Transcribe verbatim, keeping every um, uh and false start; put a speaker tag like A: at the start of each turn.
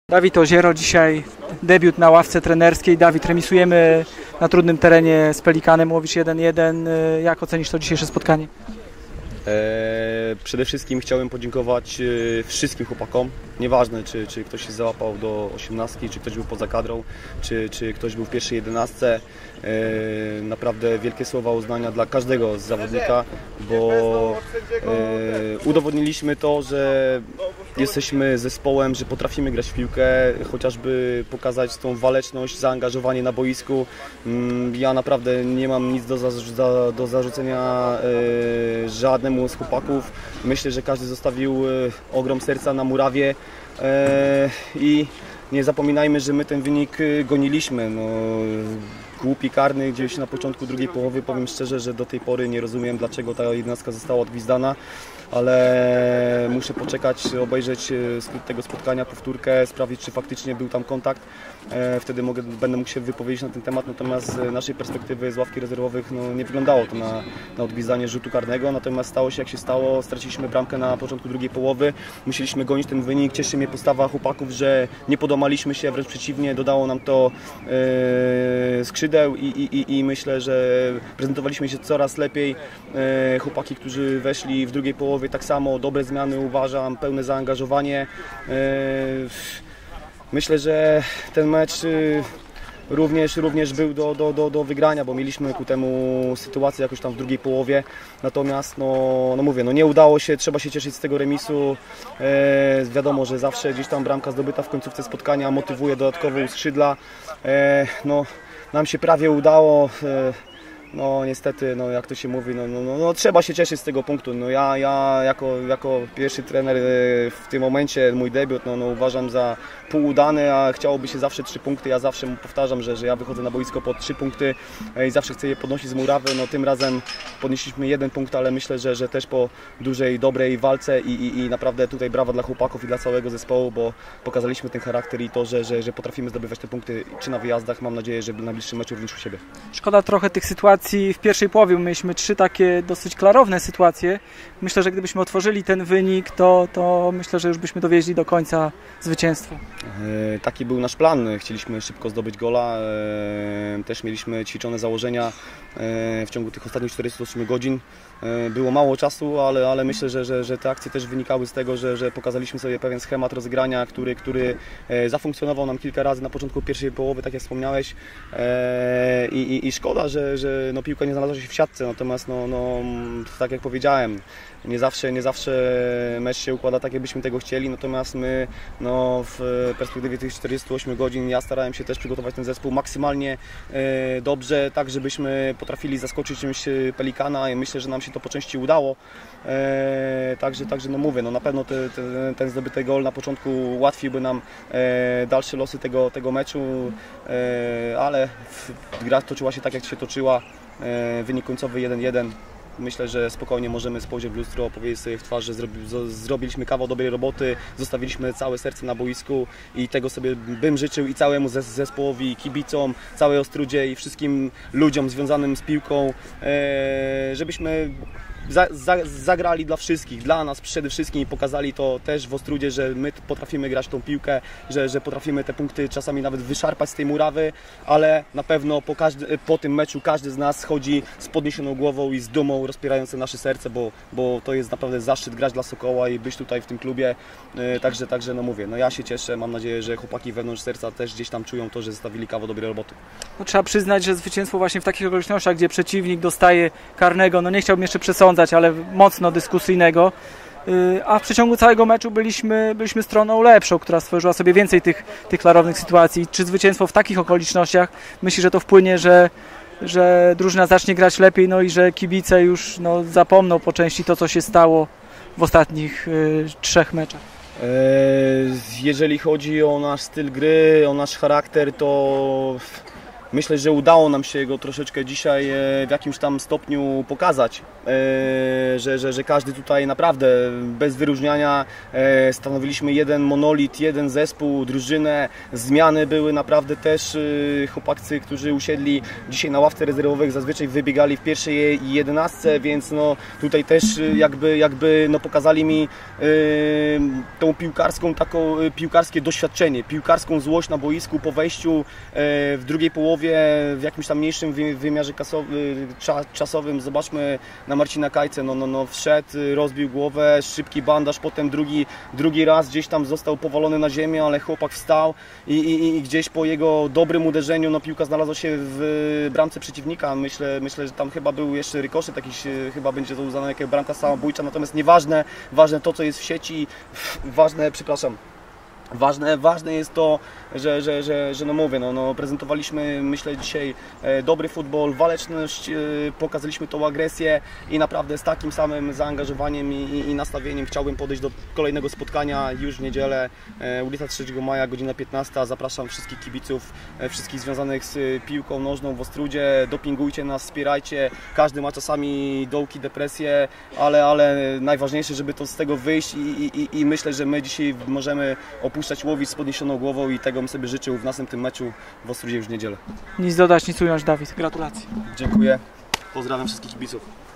A: Dawid Oziero, dzisiaj debiut na ławce trenerskiej. Dawid, remisujemy na trudnym terenie z Pelikanem, Łowicz jeden jeden. Jak ocenisz to dzisiejsze spotkanie?
B: Eee, przede wszystkim chciałem podziękować e, wszystkim chłopakom. Nieważne, czy, czy ktoś się załapał do osiemnastki, czy ktoś był poza kadrą, czy, czy ktoś był w pierwszej jedenastce. E, naprawdę wielkie słowa uznania dla każdego z zawodnika, bo e, udowodniliśmy to, że jesteśmy zespołem, że potrafimy grać w piłkę, chociażby pokazać tą waleczność, zaangażowanie na boisku. Ja naprawdę nie mam nic do, za, do zarzucenia e, żadnemu z chłopaków. Myślę, że każdy zostawił ogrom serca na murawie e, i nie zapominajmy, że my ten wynik goniliśmy. No, głupi karny gdzieś na początku drugiej połowy, powiem szczerze, że do tej pory nie rozumiem, dlaczego ta jedenastka została odgwizdana, ale muszę poczekać, obejrzeć skrót tego spotkania, powtórkę, sprawdzić, czy faktycznie był tam kontakt. Wtedy mogę, będę mógł się wypowiedzieć na ten temat, natomiast z naszej perspektywy z ławki rezerwowych no, nie wyglądało to na, na odgwizdanie rzutu karnego, natomiast stało się jak się stało, straciliśmy bramkę na początku drugiej połowy, musieliśmy gonić ten wynik. Cieszy mnie postawa chłopaków, że nie podomaliśmy się, wręcz przeciwnie, dodało nam to yy, skrzydeł i, i, i myślę, że prezentowaliśmy się coraz lepiej. Yy, chłopaki, którzy weszli w drugiej połowie, tak samo dobre zmiany, uważam, pełne zaangażowanie. Myślę, że ten mecz również, również był do, do, do, do wygrania, bo mieliśmy ku temu sytuację jakoś tam w drugiej połowie. Natomiast no, no mówię, no nie udało się, trzeba się cieszyć z tego remisu. E, wiadomo, że zawsze gdzieś tam bramka zdobyta w końcówce spotkania motywuje dodatkowo u skrzydla. E, no, nam się prawie udało. E, No niestety, no jak to się mówi, no, no, no, no trzeba się cieszyć z tego punktu. No ja, ja jako, jako pierwszy trener w tym momencie, mój debiut, no, no uważam za półudany, a chciałoby się zawsze trzy punkty. Ja zawsze mu powtarzam, że, że ja wychodzę na boisko po trzy punkty i zawsze chcę je podnosić z murawy. No tym razem podnieśliśmy jeden punkt, ale myślę, że, że też po dużej, dobrej walce i, i, i naprawdę tutaj brawa dla chłopaków i dla całego zespołu, bo pokazaliśmy ten charakter i to, że, że, że potrafimy zdobywać te punkty czy na wyjazdach. Mam nadzieję, że w najbliższym meczu również u siebie.
A: Szkoda trochę tych sytuacji. W pierwszej połowie mieliśmy trzy takie dosyć klarowne sytuacje. Myślę, że gdybyśmy otworzyli ten wynik, to, to myślę, że już byśmy dowieźli do końca zwycięstwo.
B: E, taki był nasz plan. Chcieliśmy szybko zdobyć gola. E, też mieliśmy ćwiczone założenia e, w ciągu tych ostatnich czterdziestu ośmiu godzin. E, było mało czasu, ale, ale myślę, że, że, że te akcje też wynikały z tego, że, że pokazaliśmy sobie pewien schemat rozegrania, który, który e, zafunkcjonował nam kilka razy na początku pierwszej połowy, tak jak wspomniałeś. E, i, i, I szkoda, że, że no, piłka nie znalazła się w siatce, natomiast no, no, tak jak powiedziałem, nie zawsze, nie zawsze mecz się układa tak, jakbyśmy tego chcieli, natomiast my no, w perspektywie tych czterdziestu ośmiu godzin ja starałem się też przygotować ten zespół maksymalnie e, dobrze, tak żebyśmy potrafili zaskoczyć czymś Pelikana i myślę, że nam się to po części udało. E, także, także no mówię, no na pewno te, te, ten zdobyty gol na początku ułatwiłby nam e, dalsze losy tego, tego meczu, e, ale gra toczyła się tak, jak się toczyła. E, wynik końcowy jeden jeden. Myślę, że spokojnie możemy spojrzeć w lustro, powiedzieć sobie w twarz, że zrobi, zrobiliśmy kawał dobrej roboty, zostawiliśmy całe serce na boisku i tego sobie bym życzył i całemu zespołowi, kibicom, całej Ostródzie i wszystkim ludziom związanym z piłką, e, żebyśmy Za, za, zagrali dla wszystkich, dla nas przede wszystkim i pokazali to też w Ostródzie, że my potrafimy grać tą piłkę, że, że potrafimy te punkty czasami nawet wyszarpać z tej murawy, ale na pewno po, każdy, po tym meczu każdy z nas chodzi z podniesioną głową i z dumą rozpierające nasze serce, bo, bo to jest naprawdę zaszczyt grać dla Sokoła i być tutaj w tym klubie, także, także no mówię, no ja się cieszę, mam nadzieję, że chłopaki wewnątrz serca też gdzieś tam czują to, że zostawili kawał dobrej roboty.
A: No, trzeba przyznać, że zwycięstwo właśnie w takich okolicznościach, gdzie przeciwnik dostaje karnego, no nie chciałbym jeszcze przesądzać, ale mocno dyskusyjnego, a w przeciągu całego meczu byliśmy, byliśmy stroną lepszą, która stworzyła sobie więcej tych, tych klarownych sytuacji. Czy zwycięstwo w takich okolicznościach, myślę, że to wpłynie, że, że drużyna zacznie grać lepiej, no i że kibice już no, zapomną po części to, co się stało w ostatnich y, trzech meczach?
B: Jeżeli chodzi o nasz styl gry, o nasz charakter, to myślę, że udało nam się go troszeczkę dzisiaj w jakimś tam stopniu pokazać, że, że, że każdy tutaj naprawdę bez wyróżniania stanowiliśmy jeden monolit, jeden zespół, drużynę, zmiany były naprawdę też, chłopacy, którzy usiedli dzisiaj na ławce rezerwowych, zazwyczaj wybiegali w pierwszej jedenastce, więc no tutaj też jakby, jakby no pokazali mi tą piłkarską, taką piłkarskie doświadczenie, piłkarską złość na boisku po wejściu w drugiej połowie w jakimś tam mniejszym wymiarze czasowym. Zobaczmy na Marcina Kajce, no, no, no wszedł, rozbił głowę, szybki bandaż, potem drugi, drugi raz gdzieś tam został powalony na ziemię, ale chłopak wstał i, i, i gdzieś po jego dobrym uderzeniu no, piłka znalazła się w bramce przeciwnika. Myślę, myślę, że tam chyba był jeszcze rykoszet, jakiś, chyba będzie to uznane jako bramka samobójcza, natomiast nieważne, ważne to, co jest w sieci, ważne, przepraszam, Ważne, ważne jest to, że, że, że, że no mówię, no, no prezentowaliśmy, myślę, dzisiaj dobry futbol, waleczność, pokazaliśmy tą agresję i naprawdę z takim samym zaangażowaniem i, i, i nastawieniem chciałbym podejść do kolejnego spotkania już w niedzielę, ulica trzeciego maja, godzina piętnasta. Zapraszam wszystkich kibiców, wszystkich związanych z piłką nożną w Ostródzie, dopingujcie nas, wspierajcie, każdy ma czasami dołki, depresje, ale, ale najważniejsze, żeby to z tego wyjść i, i, i myślę, że my dzisiaj możemy opuścić Puszczać Łowicz z podniesioną głową i tego bym sobie życzył w następnym meczu w Ostródzie już w niedzielę.
A: Nic dodać, nic ująć, Dawid. Gratulacje.
B: Dziękuję. Pozdrawiam wszystkich kibiców.